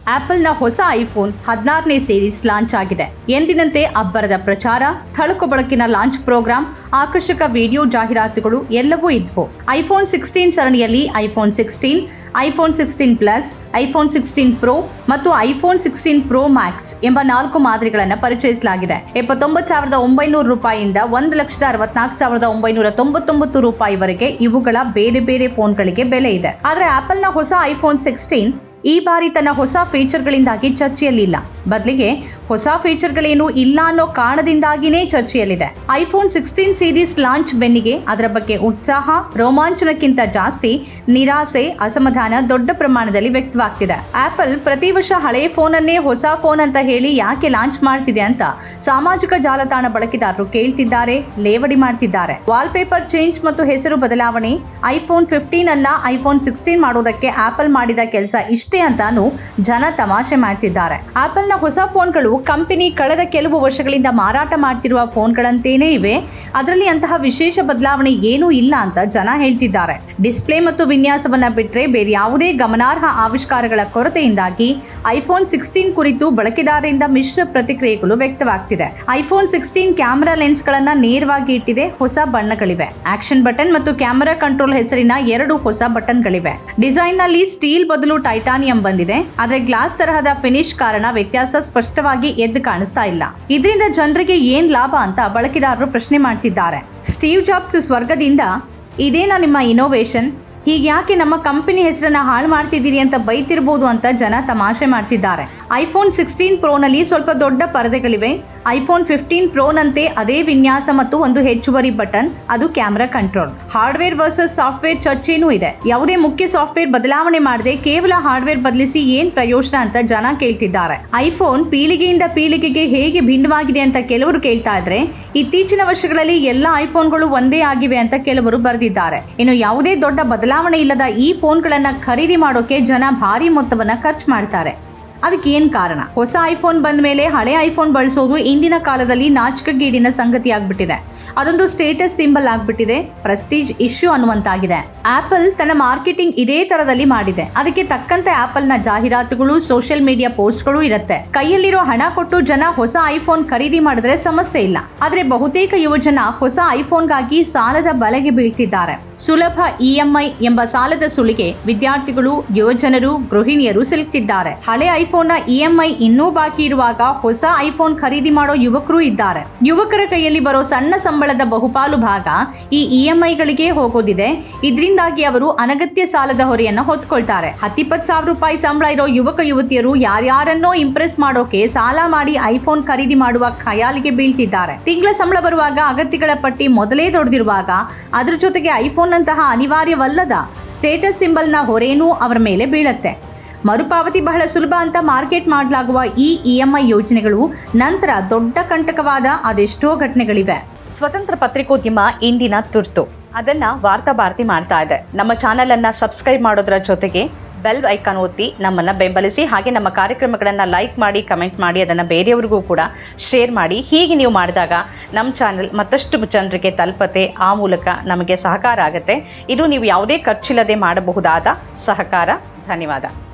ಆಪಲ್ನ ಹೊಸ iPhone 16ನೇ series launch ಆಗಿದೆ. ಎಂದಿನಂತೆ ಅಬ್ಬರದ ಪ್ರಚಾರ, ಥಳಕು ಬಳಕಿನ ಲಾಂಚ್ ಪ್ರೋಗ್ರಾಂ, ಆಕರ್ಷಕ ವಿಡಿಯೋ ಜಾಹೀರಾತುಗಳು ಎಲ್ಲವೂ ಇದ್ವು. ಐಫೋನ್ 16 ಸರಣಿಯಲ್ಲಿ iPhone 16, iPhone 16 plus, iPhone 16 pro ಮತ್ತು ಐಫೋನ್ 16 ಪ್ರೋ ಮ್ಯಾಕ್ಸ್ ಎಂಬ 4 ಮಾದರಿಗಳನ್ನು ಪರಿಚಯಿಸಲಾಗಿದೆ. 79,900 ರೂಪಾಯಿಯಿಂದ 1,64,999 ರೂಪಾಯಿವರೆಗೆ ಇವುಗಳ ಬೇರೆ ಬೇರೆ ಫೋನ್ಗಳಿಗೆ ಬೆಲೆ ಇದೆ. ಆದರೆ ಆಪಲ್ನ ಹೊಸ ಐಫೋನ್ 16 ಈ ಬಾರಿ ತನ್ನ ಹೊಸ ಫೀಚರ್ಗಳಿಂದಾಗಿ ಚರ್ಚೆಯಲ್ಲಿಲ್ಲ. ಬದಲಿಗೆ ಹೊಸ ಫೀಚರ್ಗಳೇನು ಇಲ್ಲ ಅನ್ನೋ ಕಾರಣದಿಂದಾಗಿನೇ ಚರ್ಚೆಯಲ್ಲಿದೆ. ಐಫೋನ್ 16 ಸೀರೀಸ್ ಲಾಂಚ್ ಬೆನ್ನಿಗೆ ಅದರ ಬಗ್ಗೆ ಉತ್ಸಾಹ, ರೋಮಾಂಚನಕ್ಕಿಂತ ಜಾಸ್ತಿ ನಿರಾಸೆ, ಅಸಮಾಧಾನ ದೊಡ್ಡ ಪ್ರಮಾಣದಲ್ಲಿ ವ್ಯಕ್ತವಾಗ್ತಿದೆ. ಆಪಲ್ ಪ್ರತಿ ವರ್ಷ ಹಳೆಯ ಫೋನ್ ಅನ್ನೇ ಹೊಸ ಫೋನ್ ಅಂತ ಹೇಳಿ ಯಾಕೆ ಲಾಂಚ್ ಮಾಡ್ತಿದೆ ಅಂತ ಸಾಮಾಜಿಕ ಜಾಲತಾಣ ಬಳಕೆದಾರರು ಕೇಳ್ತಿದ್ದಾರೆ, ಲೇವಡಿ ಮಾಡ್ತಿದ್ದಾರೆ. ವಾಲ್ಪೇಪರ್ ಚೇಂಜ್ ಮತ್ತು ಹೆಸರು ಬದಲಾವಣೆ, ಐಫೋನ್ 15 ಅನ್ನ ಐಫೋನ್ 16 ಮಾಡೋದಕ್ಕೆ ಆಪಲ್ ಮಾಡಿದ ಕೆಲಸ ಇಷ್ಟೇ ಅಂತಾನು ಜನ ತಮಾಷೆ ಮಾಡ್ತಿದ್ದಾರೆ. ಆಪಲ್ನ ಹೊಸ ಫೋನ್ಗಳು ಕಂಪನಿ ಕಳೆದ ಕೆಲವು ವರ್ಷಗಳಿಂದ ಮಾರಾಟ ಮಾಡ್ತಿರುವ ಫೋನ್ಗಳಂತೇನೇ ಇವೆ. ಅದರಲ್ಲಿ ಅಂತಹ ವಿಶೇಷ ಬದಲಾವಣೆ ಏನೂ ಇಲ್ಲ ಅಂತ ಜನ ಹೇಳ್ತಿದ್ದಾರೆ. ಡಿಸ್ಪ್ಲೇ ಮತ್ತು ವಿನ್ಯಾಸವನ್ನ ಬಿಟ್ಟರೆ ಬೇರೆ ಯಾವುದೇ ಗಮನಾರ್ಹ ಆವಿಷ್ಕಾರಗಳ ಕೊರತೆಯಿಂದಾಗಿ ಐಫೋನ್ 16 ಕುರಿತು ಬಳಕೆದಾರರಿಂದ ಮಿಶ್ರ ಪ್ರತಿಕ್ರಿಯೆಗಳು ವ್ಯಕ್ತವಾಗ್ತಿದೆ. ಐಫೋನ್ 16 ಕ್ಯಾಮೆರಾ ಲೆನ್ಸ್ ಗಳನ್ನ ನೇರವಾಗಿ ಇಟ್ಟಿದೆ, ಹೊಸ ಬಣ್ಣಗಳಿವೆ. ಆಕ್ಷನ್ ಬಟನ್ ಮತ್ತು ಕ್ಯಾಮೆರಾ ಕಂಟ್ರೋಲ್ ಹೆಸರಿನ 2 ಹೊಸ ಬಟನ್ಗಳಿವೆ. ಡಿಸೈನ್ ನಲ್ಲಿ ಸ್ಟೀಲ್ ಬದಲು ಟೈಟಾನಿಯಂ ಬಂದಿದೆ. ಆದರೆ ಗ್ಲಾಸ್ ತರಹದ ಫಿನಿಶ್ ಕಾರಣ ವ್ಯತ್ಯಾಸ ಸ್ಪಷ್ಟವಾಗಿ ಎದ್ದು ಕಾಣಿಸ್ತಾ ಇಲ್ಲ. ಇದರಿಂದ ಜನರಿಗೆ ಏನ್ ಲಾಭ ಅಂತ ಬಳಕೆದಾರರು ಪ್ರಶ್ನೆ ಮಾಡ್ತಿದ್ದಾರೆ. ಸ್ಟೀವ್ ಜಾಬ್ಸ್ ಸ್ವರ್ಗದಿಂದ ಇದೇನಾ ನಿಮ್ಮ ಇನೋವೇಷನ್, ಹೀಗ್ಯಾಕೆ ನಮ್ಮ ಕಂಪನಿ ಹೆಸರನ್ನ ಹಾಳು ಮಾಡ್ತಿದ್ದೀರಿ ಅಂತ ಬೈತಿರ್ಬೋದು ಅಂತ ಜನ ತಮಾಷೆ ಮಾಡ್ತಿದ್ದಾರೆ. ಐಫೋನ್ 16 ಪ್ರೋನಲ್ಲಿ ಸ್ವಲ್ಪ ದೊಡ್ಡ ಪರದೆಗಳಿವೆ. ಐಫೋನ್ 15 ಪ್ರೋನಂತೆ ಅದೇ ವಿನ್ಯಾಸ ಮತ್ತು ಒಂದು ಹೆಚ್ಚುವರಿ ಬಟನ್, ಅದು camera control. Hardware versus software ಚರ್ಚೆನೂ ಇದೆ. ಯಾವುದೇ ಮುಖ್ಯ ಸಾಫ್ಟ್ವೇರ್ ಬದಲಾವಣೆ ಮಾಡದೆ ಕೇವಲ ಹಾರ್ಡ್ವೇರ್ ಬದಲಿಸಿ ಏನ್ ಪ್ರಯೋಜನ ಅಂತ ಜನ ಕೇಳ್ತಿದ್ದಾರೆ. ಐಫೋನ್ ಪೀಳಿಗೆಯಿಂದ ಪೀಳಿಗೆಗೆ ಹೇಗೆ ಭಿನ್ನವಾಗಿದೆ ಅಂತ ಕೆಲವರು ಕೇಳ್ತಾ ಇದ್ರೆ, ಇತ್ತೀಚಿನ ವರ್ಷಗಳಲ್ಲಿ ಎಲ್ಲ ಐಫೋನ್ಗಳು ಒಂದೇ ಆಗಿವೆ ಅಂತ ಕೆಲವರು ಬರೆದಿದ್ದಾರೆ. ಇನ್ನು ಯಾವುದೇ ದೊಡ್ಡ ಬದಲಾವಣೆ ಇಲ್ಲದ ಈ ಫೋನ್ಗಳನ್ನ ಖರೀದಿ ಮಾಡೋಕೆ ಜನ ಭಾರಿ ಮೊತ್ತವನ್ನ ಖರ್ಚು ಮಾಡ್ತಾರೆ. ಅದಕ್ಕೆ ಏನ್ ಕಾರಣ? ಹೊಸ ಐಫೋನ್ ಬಂದ ಮೇಲೆ ಹಳೆ ಐಫೋನ್ ಬಳಸೋದು ಇಂದಿನ ಕಾಲದಲ್ಲಿ ನಾಚಿಕೆಗೇಡಿನ ಸಂಗತಿ ಆಗ್ಬಿಟ್ಟಿದೆ. ಅದೊಂದು ಸ್ಟೇಟಸ್ ಸಿಂಬಲ್ ಆಗ್ಬಿಟ್ಟಿದೆ, ಪ್ರೆಸ್ಟೀಜ್ ಇಶ್ಯೂ ಅನ್ನುವಂತಾಗಿದೆ. ಆಪಲ್ ತನ್ನ ಮಾರ್ಕೆಟಿಂಗ್ ಇದೇ ತರದಲ್ಲಿ ಮಾಡಿದೆ. ಅದಕ್ಕೆ ತಕ್ಕಂತೆ ಆಪಲ್ ನ ಜಾಹೀರಾತುಗಳು, ಸೋಷಿಯಲ್ ಮೀಡಿಯಾ ಪೋಸ್ಟ್ಗಳು ಇರುತ್ತೆ. ಕೈಯಲ್ಲಿರೋ ಹಣ ಕೊಟ್ಟು ಜನ ಹೊಸ ಐಫೋನ್ ಖರೀದಿ ಮಾಡಿದ್ರೆ ಸಮಸ್ಯೆ ಇಲ್ಲ. ಆದ್ರೆ ಬಹುತೇಕ ಯುವಜನ ಹೊಸ ಐಫೋನ್ಗಾಗಿ ಸಾಲದ ಬಲೆಗೆ ಬೀಳ್ತಿದ್ದಾರೆ. ಸುಲಭ EMI ಎಂಬ ಸಾಲದ ಸುಳಿಗೆ ವಿದ್ಯಾರ್ಥಿಗಳು, ಯುವಜನರು, ಗೃಹಿಣಿಯರು ಸಿಲುಕ್ತಿದ್ದಾರೆ. ಹಳೆ ಐಫೋನ್ ನ EMI ಇನ್ನೂ ಬಾಕಿ ಇರುವಾಗ ಹೊಸ ಐಫೋನ್ ಖರೀದಿ ಮಾಡೋ ಯುವಕರು ಇದ್ದಾರೆ. ಯುವಕರ ಕೈಯಲ್ಲಿ ಬರೋ ಸಣ್ಣ ಸಂಬಳದ ಬಹುಪಾಲು ಭಾಗ ಈ EMIಗಳಿಗೆ ಹೋಗೋದಿದೆ. ಇದರಿಂದಾಗಿ ಅವರು ಅನಗತ್ಯ ಸಾಲದ ಹೊರೆಯನ್ನ ಹೊತ್ಕೊಳ್ತಾರೆ. 10-20,000 ರೂಪಾಯಿ ಸಂಬಳ ಇರೋ ಯುವಕ ಯುವತಿಯರು ಯಾರ್ಯಾರನ್ನೋ ಇಂಪ್ರೆಸ್ ಮಾಡೋಕೆ ಸಾಲ ಮಾಡಿ ಐಫೋನ್ ಖರೀದಿ ಮಾಡುವ ಖಯಾಲಿಗೆ ಬೀಳ್ತಿದ್ದಾರೆ. ತಿಂಗಳ ಸಂಬಳ ಬರುವಾಗ ಅಗತ್ಯಗಳ ಪಟ್ಟಿ ಮೊದಲೇ ದೊಡ್ಡದಿರುವಾಗ ಅದರ ಜೊತೆಗೆ ಐಫೋನ್ ನಂತಹ ಅನಿವಾರ್ಯವಲ್ಲದ ಸ್ಟೇಟಸ್ ಸಿಂಬಲ್ ನ ಹೊರೆನೂ ಅವರ ಮೇಲೆ ಬೀಳತ್ತೆ. ಮರುಪಾವತಿ ಬಹಳ ಸುಲಭ ಅಂತ ಮಾರ್ಕೆಟ್ ಮಾಡಲಾಗುವ ಈ EMI ಯೋಜನೆಗಳು ನಂತರ ದೊಡ್ಡ ಕಂಟಕವಾದ ಅದೆಷ್ಟೋ ಘಟನೆಗಳಿವೆ. ಸ್ವತಂತ್ರ ಪತ್ರಿಕೋದ್ಯಮ ಇಂದಿನ ತುರ್ತು. ಅದನ್ನ ವಾರ್ತಾ ಭಾರತಿ ಮಾಡ್ತಾ ಇದೆ. ನಮ್ಮ ಚಾನೆಲ್ ಅನ್ನ ಸಬ್ಸ್ಕ್ರೈಬ್ ಮಾಡೋದ್ರ ಜೊತೆಗೆ ಬೆಲ್ ಐಕಾನ್ ಒತ್ತಿ ನಮ್ಮನ್ನ ಬೆಂಬಲಿಸಿ. ಹಾಗೆ ನಮ್ಮ ಕಾರ್ಯಕ್ರಮಗಳನ್ನ ಲೈಕ್ ಮಾಡಿ, ಕಮೆಂಟ್ ಮಾಡಿ, ಅದನ್ನ ಬೇರೆಯವರಿಗೂ ಕೂಡ ಶೇರ್ ಮಾಡಿ. ಹೀಗೆ ನೀವು ಮಾಡಿದಾಗ ನಮ್ಮ ಚಾನೆಲ್ ಮತ್ತಷ್ಟು ಜನರಿಗೆ ತಲುಪತ್ತೆ. ಆ ಮೂಲಕ ನಮಗೆ ಸಹಕಾರ ಆಗುತ್ತೆ. ಇದು ನೀವು ಯಾವುದೇ ಖರ್ಚಿಲ್ಲದೆ ಮಾಡಬಹುದಾದ ಸಹಕಾರ. ಧನ್ಯವಾದ.